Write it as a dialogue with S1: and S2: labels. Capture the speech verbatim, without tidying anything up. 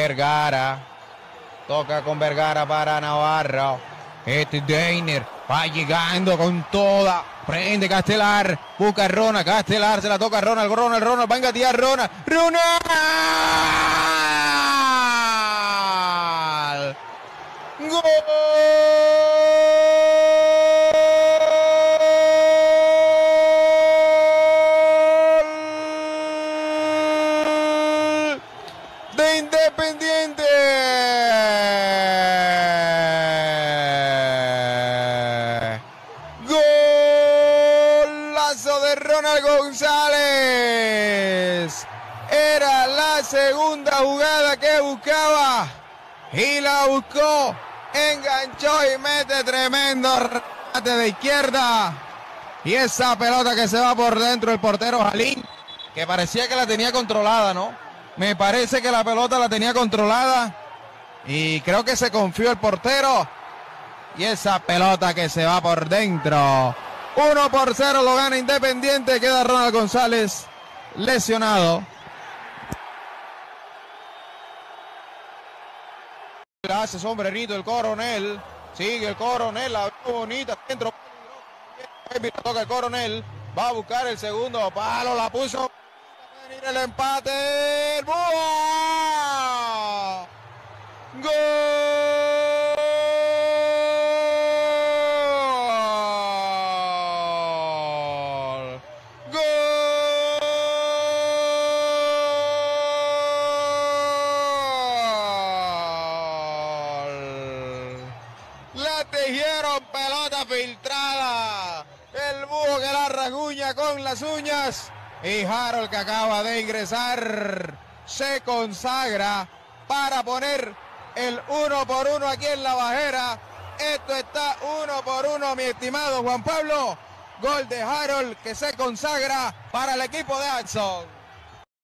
S1: Vergara. Toca con Vergara para Navarro. Este Deiner va llegando con toda. Prende Castelar. Busca a Ronald. Castelar se la toca a Ronald. Ronald, Ronald. Va a engatillar Ronald. ¡Ronald! ¡Gol! De Independiente. Golazo de Ronald González. Era la segunda jugada que buscaba y la buscó. Enganchó y mete tremendo remate de izquierda. Y esa pelota que se va por dentro, el portero Jalín, que parecía que la tenía controlada, ¿no? Me parece que la pelota la tenía controlada y creo que se confió el portero. Y esa pelota que se va por dentro. uno por cero lo gana Independiente. Queda Ronald González lesionado. La hace sombrerito el Coronel. Sigue el Coronel. La veo bonita. Dentro. Toca el Coronel. Va a buscar el segundo palo. La puso. Venir el empate. ¡El Búho! ¡Gol! ¡Gol! La tejieron, pelota filtrada. El Búho que la rasguña con las uñas. Y Harold, que acaba de ingresar, se consagra para poner el uno por uno aquí en La Bajera. Esto está uno por uno, mi estimado Juan Pablo. Gol de Harold que se consagra para el equipo de Adson.